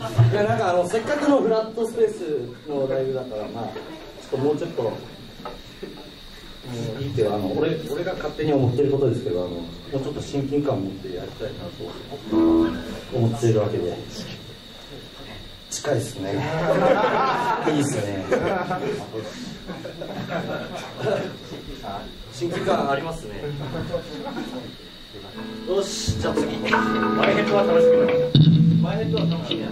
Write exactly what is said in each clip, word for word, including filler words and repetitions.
いやなんかあのせっかくのフラットスペースのライブだから、まあちょっともうちょっと、うん、いいっていうあの俺俺が勝手に思ってることですけど、あのもうちょっと親近感を持ってやりたいなと思っているわけで。近いですね。いいですね。親近感ありますね。よし、じゃあ次。マイヘッドは楽しみだ。マイヘッドは楽しみだ。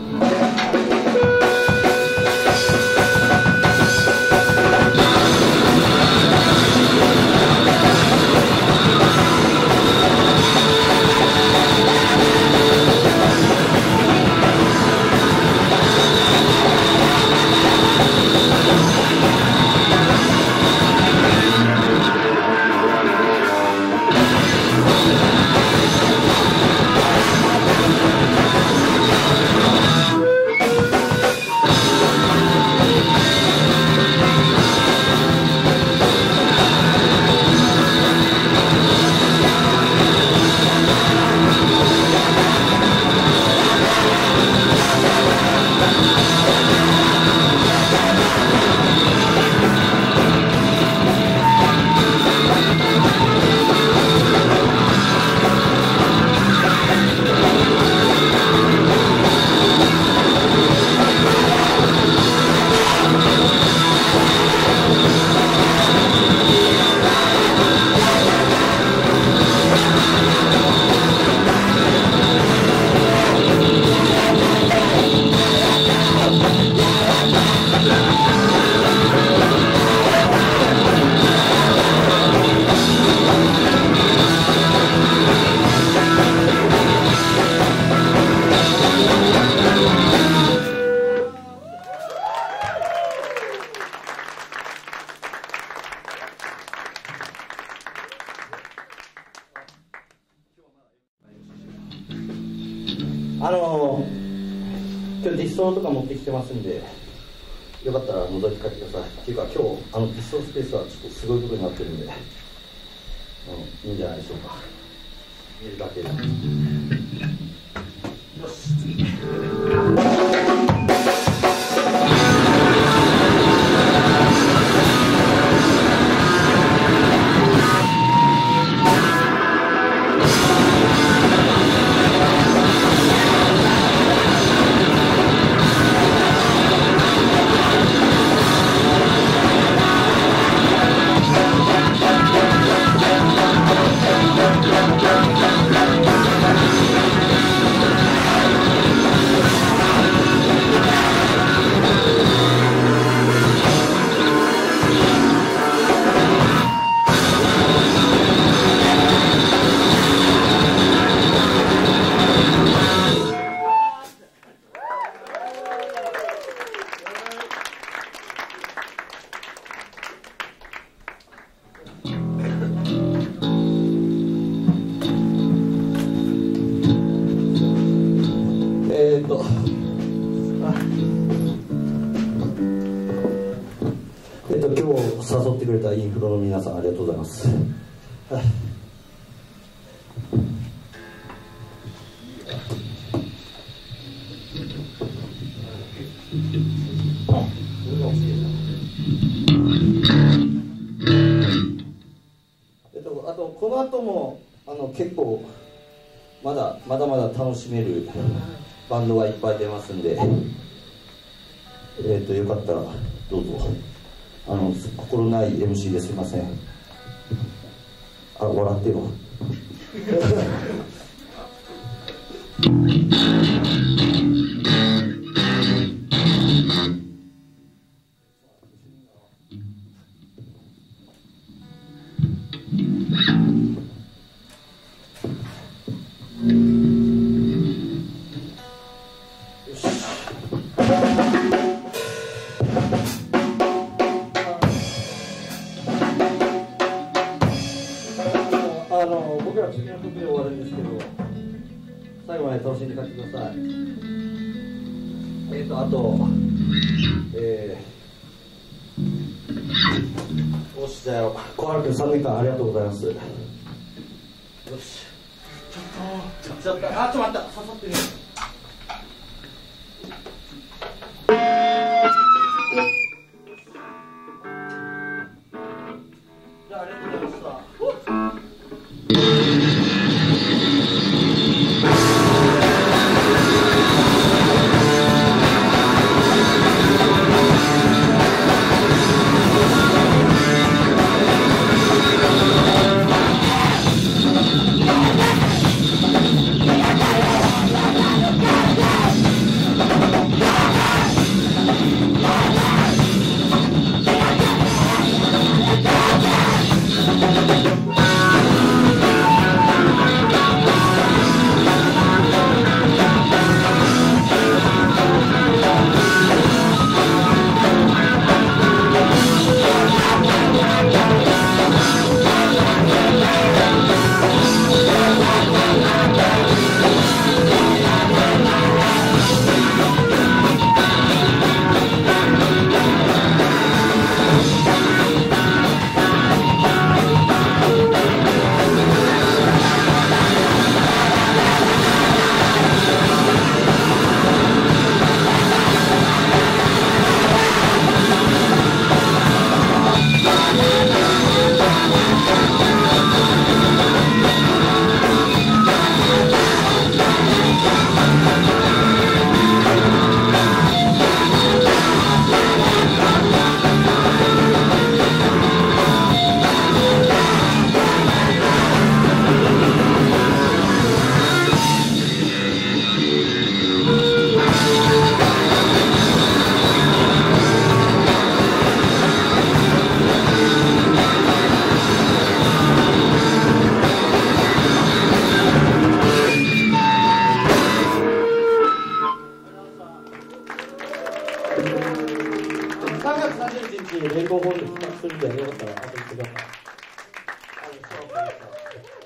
あの今日ディストロとか持ってきてますんで、よかったら覗いて帰ってください。っていうか今日あのディストロスペースはちょっとすごいことになってるんで、うん、いいんじゃないでしょうか。見るだけで。よし、次。えっとえっと今日誘ってくれたインフロの皆さんありがとうございます。えっとあとこの後もあの結構まだまだまだ楽しめるバンドがいっぱい出ますんで、えっとよかったらどうぞ。あの心ない エムシー ですいません。あ、笑ってよ。あの僕ら次の曲で終わるんですけど、最後まで楽しんで帰ってください。えっとあとえー、よし、じゃあ小原君さんねんかんありがとうございます。よし、ちょっとちょっとあちょっと待った、刺さってる。 じゃあありがとうございました。さんがつさんじゅういちにち、レイコーホールに復活するんで、よかったら遊びに来てください。